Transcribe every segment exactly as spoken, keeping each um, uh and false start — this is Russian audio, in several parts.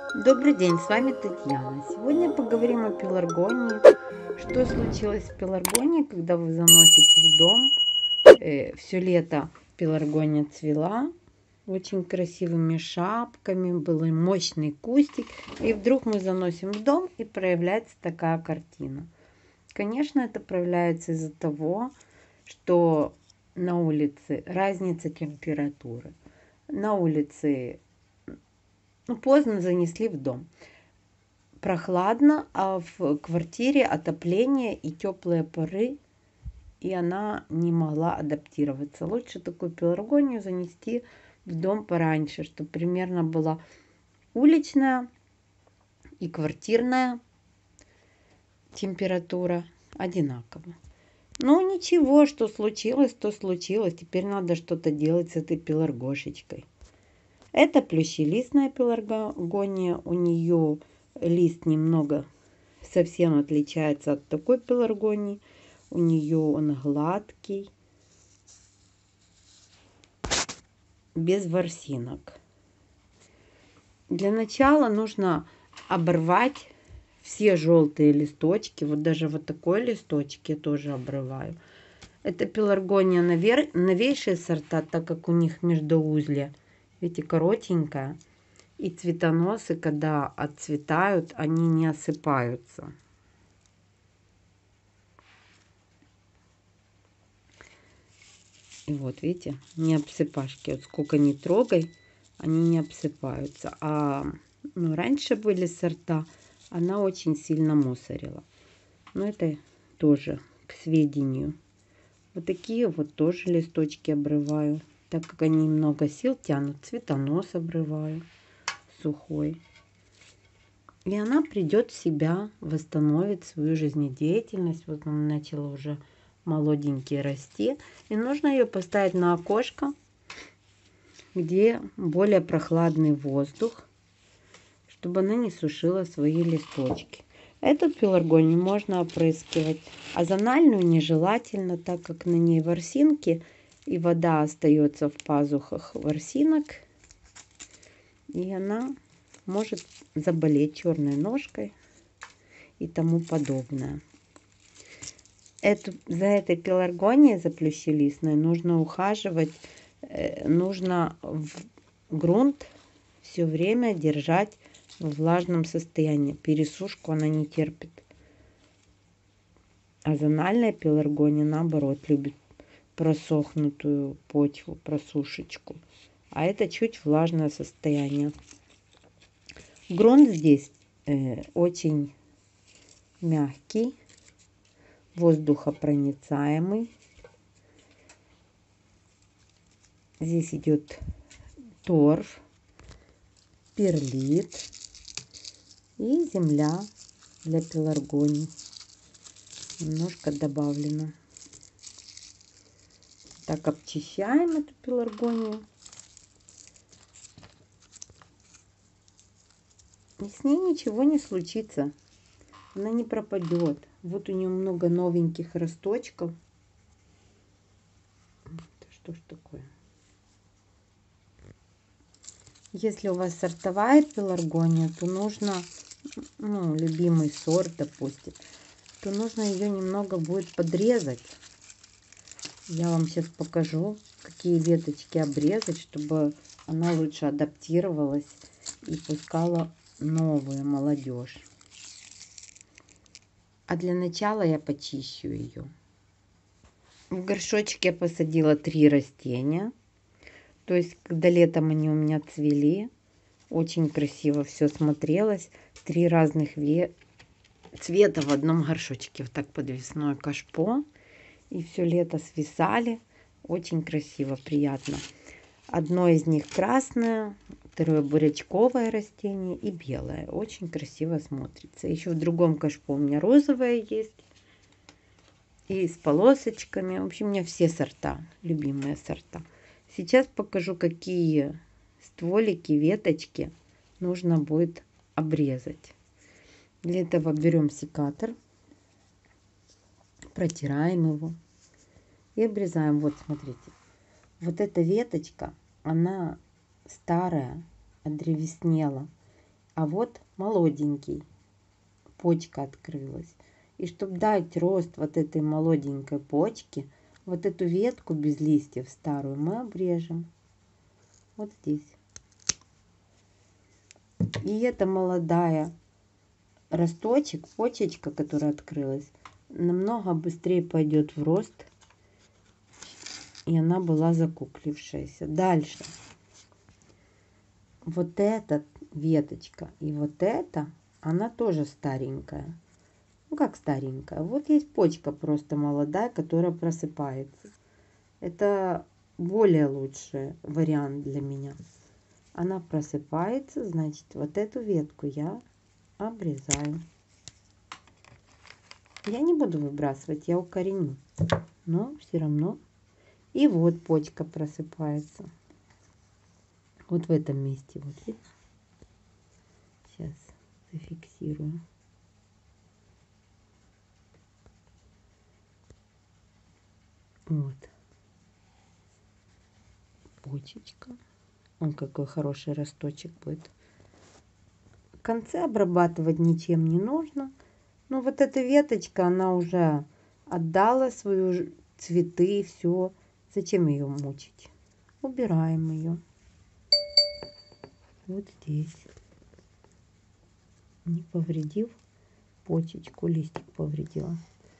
Добрый день, с вами Татьяна. Сегодня поговорим о пеларгонии. Что случилось с пеларгонией, когда вы заносите в дом? Э, все лето пеларгония цвела очень красивыми шапками, был и мощный кустик. И вдруг мы заносим в дом, и проявляется такая картина. Конечно, это проявляется из-за того, что на улице разница температуры. На улице ну, поздно занесли в дом. Прохладно, а в квартире отопление и теплые пары, и она не могла адаптироваться. Лучше такую пеларгонию занести в дом пораньше, чтобы примерно была уличная и квартирная температура одинакова. Ну ничего, что случилось, то случилось. Теперь надо что-то делать с этой пеларгошечкой. Это плющелистная пеларгония. У нее лист немного совсем отличается от такой пеларгонии. У нее он гладкий, без ворсинок. Для начала нужно оборвать все желтые листочки. Вот даже вот такой листочек я тоже обрываю. Это пеларгония новейшие сорта, так как у них междуузле. Видите, коротенькая. И цветоносы, когда отцветают, они не осыпаются. И вот, видите, не обсыпашки. Вот сколько ни трогай, они не обсыпаются. А ну, раньше были сорта, она очень сильно мусорила. Но это тоже к сведению. Вот такие вот тоже листочки обрываю. Так как они много сил тянут, цветонос обрываю сухой. И она придет в себя, восстановит свою жизнедеятельность. Вот она начала уже молоденькие расти. И нужно ее поставить на окошко, где более прохладный воздух, чтобы она не сушила свои листочки. Эту пеларгонию можно опрыскивать, а зональную нежелательно, так как на ней ворсинки, и вода остается в пазухах ворсинок, и она может заболеть черной ножкой и тому подобное. Эту, за этой пеларгонией, за плющелистной, нужно ухаживать, э, нужно в грунт все время держать в влажном состоянии. Пересушку она не терпит. А зональная пеларгония, наоборот, любит просохнутую почву, просушечку. А это чуть влажное состояние. Грунт здесь э, очень мягкий, воздухопроницаемый. Здесь идет торф, перлит и земля для пеларгоний. Немножко добавлено. Так обчищаем эту пеларгонию. И с ней ничего не случится. Она не пропадет. Вот у нее много новеньких росточков. Это что ж такое? Если у вас сортовая пеларгония, то нужно, ну, любимый сорт, допустим, то нужно ее немного будет подрезать. Я вам сейчас покажу, какие веточки обрезать, чтобы она лучше адаптировалась и пускала новую молодежь. А для начала я почищу ее. В горшочек я посадила три растения. То есть, когда летом они у меня цвели, очень красиво все смотрелось. Три разных цвета в одном горшочке. Вот так подвесное кашпо. И все лето свисали. Очень красиво, приятно. Одно из них красное, второе бурячковое растение и белое. Очень красиво смотрится. Еще в другом кашпо у меня розовое есть. И с полосочками. В общем, у меня все сорта, любимые сорта. Сейчас покажу, какие стволики, веточки нужно будет обрезать. Для этого берем секатор, протираем его и обрезаем. Вот, смотрите. Вот эта веточка, она старая, одревеснела. А вот молоденький, почка открылась. И чтобы дать рост вот этой молоденькой почке, вот эту ветку без листьев старую мы обрежем. Вот здесь. И эта молодая росточек, почечка, которая открылась, намного быстрее пойдет в рост. И она была закуклившаяся. Дальше. Вот эта веточка и вот эта, она тоже старенькая. Ну как старенькая? Вот есть почка просто молодая, которая просыпается. Это более лучший вариант для меня. Она просыпается, значит, вот эту ветку я обрезаю. Я не буду выбрасывать, я укореню. Но все равно. И вот почка просыпается. Вот в этом месте. Вот видите? Сейчас зафиксирую. Вот. Почечка. Он какой хороший росточек будет. В конце обрабатывать ничем не нужно. Но вот эта веточка, она уже отдала свою цветы, все. Зачем ее мучить? Убираем ее. Вот здесь. Не повредив почечку, листик повредила.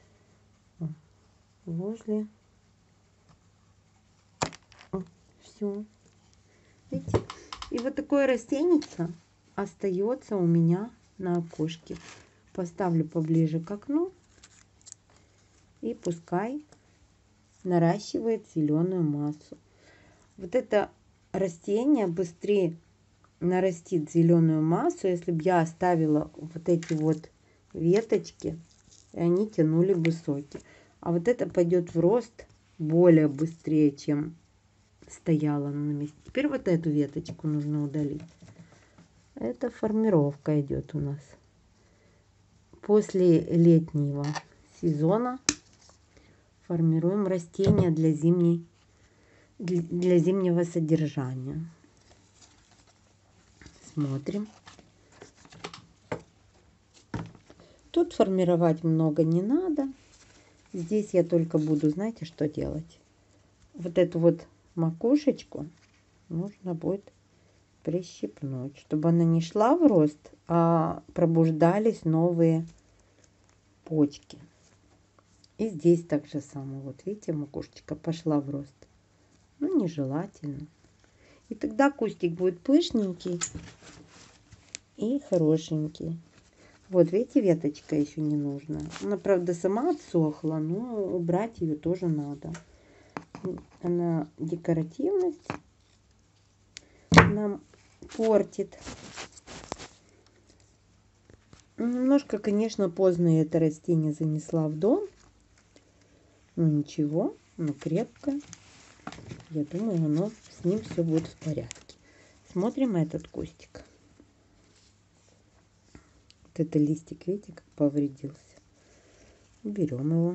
Возле. Все. Видите? И вот такое растение остается у меня на окошке. Поставлю поближе к окну. И пускай наращивает зеленую массу. Вот это растение быстрее нарастит зеленую массу, если бы я оставила вот эти вот веточки, и они тянули бы соки. А вот это пойдет в рост более быстрее, чем стояла на месте. Теперь вот эту веточку нужно удалить. Это формировка идет у нас. После летнего сезона формируем растения для зимней, для зимнего содержания. Смотрим. Тут формировать много не надо. Здесь я только буду, знаете, что делать? Вот эту вот макушечку нужно будет прищипнуть, чтобы она не шла в рост, а пробуждались новые почки. И здесь так же самое. Вот видите, макушечка пошла в рост. Ну, нежелательно. И тогда кустик будет пышненький и хорошенький. Вот, видите, веточка еще не нужна. Она, правда, сама отсохла, но убрать ее тоже надо. Она декоративность нам портит. Немножко, конечно, поздно я это растение занесла в дом. Но ничего, оно крепкое. Я думаю, оно, с ним все будет в порядке. Смотрим этот кустик. Вот это листик, видите, как повредился. Берем его.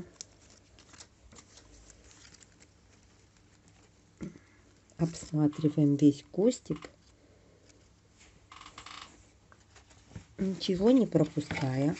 Обсматриваем весь кустик. Ничего не пропуская.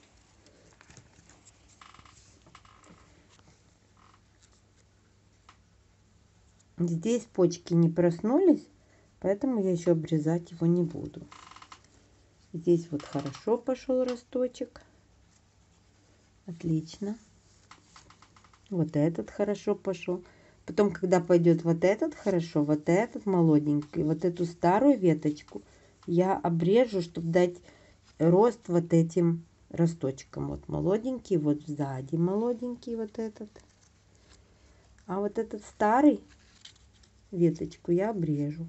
Здесь почки не проснулись, поэтому я еще обрезать его не буду. Здесь вот хорошо пошел росточек. Отлично. Вот этот хорошо пошел. Потом, когда пойдет вот этот хорошо, вот этот молоденький, вот эту старую веточку я обрежу, чтобы дать рост вот этим росточкам. Вот молоденький, вот сзади молоденький вот этот. А вот этот старый веточку я обрежу,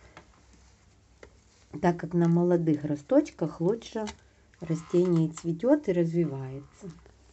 так как на молодых росточках лучше растение цветет и развивается.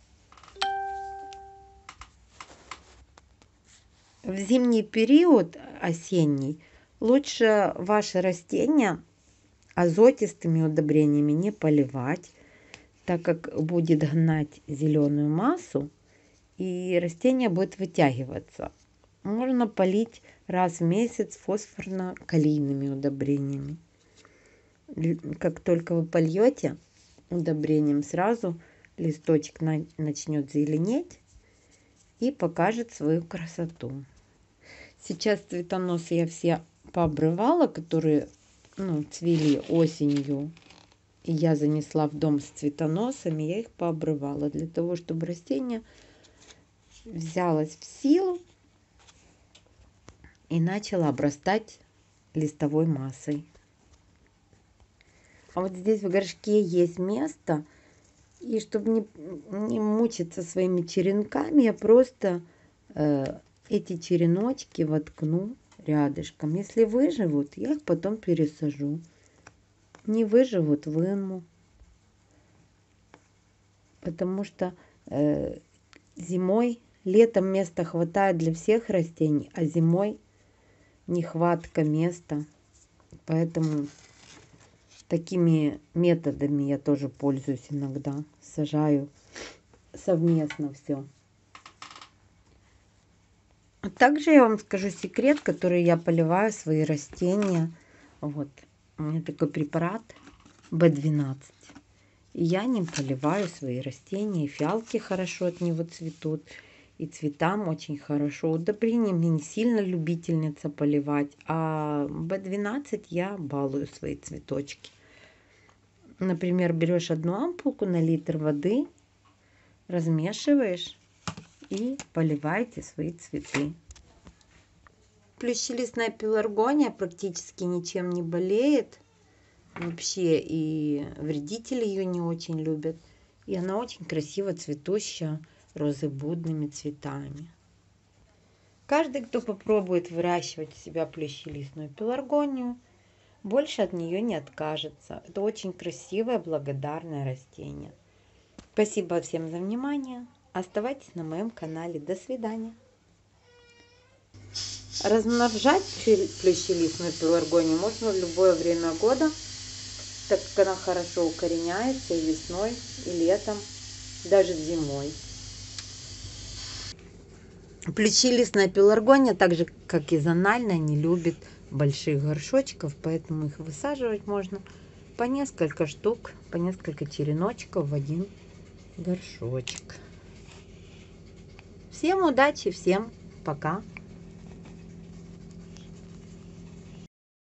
В зимний период, осенний, лучше ваше растение азотистыми удобрениями не поливать, так как будет гнать зеленую массу и растение будет вытягиваться. Можно полить раз в месяц фосфорно-калийными удобрениями. Как только вы польете удобрением, сразу листочек на, начнет зеленеть и покажет свою красоту. Сейчас цветоносы я все пообрывала, которые ну, цвели осенью. И я занесла в дом с цветоносами, я их пообрывала для того, чтобы растение взялось в силу и начало обрастать листовой массой. А вот здесь в горшке есть место, и чтобы не, не мучиться своими черенками, я просто э, эти череночки воткну рядышком. Если выживут, я их потом пересажу. Не выживут, выму. Потому что э, зимой, летом места хватает для всех растений, а зимой нехватка места. Поэтому такими методами я тоже пользуюсь иногда. Сажаю совместно все. А также я вам скажу секрет, который я поливаю свои растения. Вот. У меня такой препарат бэ двенадцать. И я ним поливаю свои растения. И фиалки хорошо от него цветут. И цветам очень хорошо. Удобрением я не сильно любительница поливать. А бэ двенадцать я балую свои цветочки. Например, берешь одну ампулку на литр воды, размешиваешь и поливаете свои цветы. Плющелистная пеларгония практически ничем не болеет. Вообще и вредители ее не очень любят. И она очень красиво цветущая розыбудными цветами. Каждый, кто попробует выращивать у себя плющелистную пеларгонию, больше от нее не откажется. Это очень красивое, благодарное растение. Спасибо всем за внимание. Оставайтесь на моем канале. До свидания. Размножать плющелистную пеларгонию можно в любое время года, так как она хорошо укореняется и весной, и летом, даже зимой. Плющелистная пеларгония, так же как и зональная, не любит больших горшочков, поэтому их высаживать можно по несколько штук, по несколько череночков в один горшочек. Всем удачи, всем пока!